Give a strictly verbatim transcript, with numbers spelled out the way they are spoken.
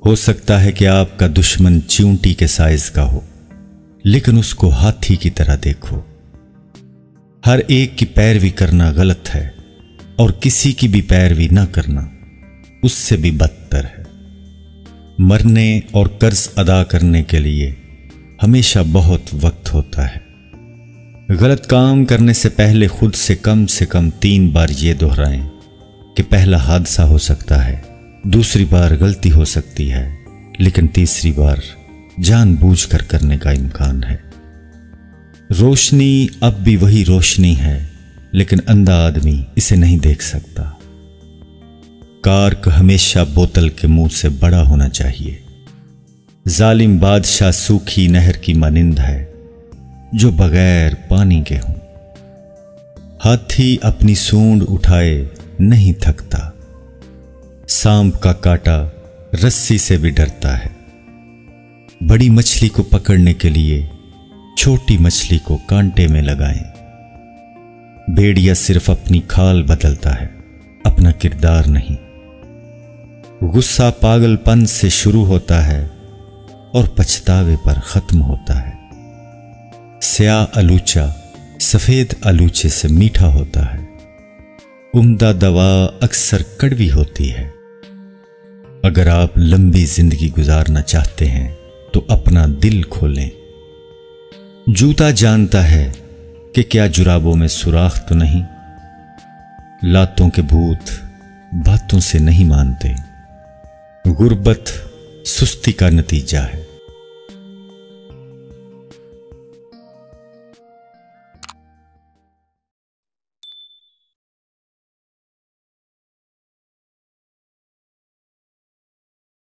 हो सकता है कि आपका दुश्मन चींटी के साइज का हो, लेकिन उसको हाथी की तरह देखो। हर एक की पैरवी करना गलत है और किसी की भी पैरवी ना करना उससे भी बदतर है। मरने और कर्ज अदा करने के लिए हमेशा बहुत वक्त होता है। गलत काम करने से पहले खुद से कम से कम तीन बार ये दोहराएं कि पहला हादसा हो सकता है, दूसरी बार गलती हो सकती है, लेकिन तीसरी बार जानबूझकर करने का इम्कान है। रोशनी अब भी वही रोशनी है, लेकिन अंधा आदमी इसे नहीं देख सकता। कार्क हमेशा बोतल के मुंह से बड़ा होना चाहिए। जालिम बादशाह सूखी नहर की मानिंद है जो बगैर पानी के हों। हाथी अपनी सूंड उठाए नहीं थकता। सांप का कांटा रस्सी से भी डरता है। बड़ी मछली को पकड़ने के लिए छोटी मछली को कांटे में लगाएं। भेड़िया सिर्फ अपनी खाल बदलता है, अपना किरदार नहीं। गुस्सा पागलपन से शुरू होता है और पछतावे पर खत्म होता है। स्याह आलूचा सफेद आलूचे से मीठा होता है। उम्दा दवा अक्सर कड़वी होती है। अगर आप लंबी जिंदगी गुजारना चाहते हैं तो अपना दिल खोलें। जूता जानता है कि क्या जुराबों में सुराख तो नहीं। लातों के भूत बातों से नहीं मानते। गुर्बत सुस्ती का नतीजा है।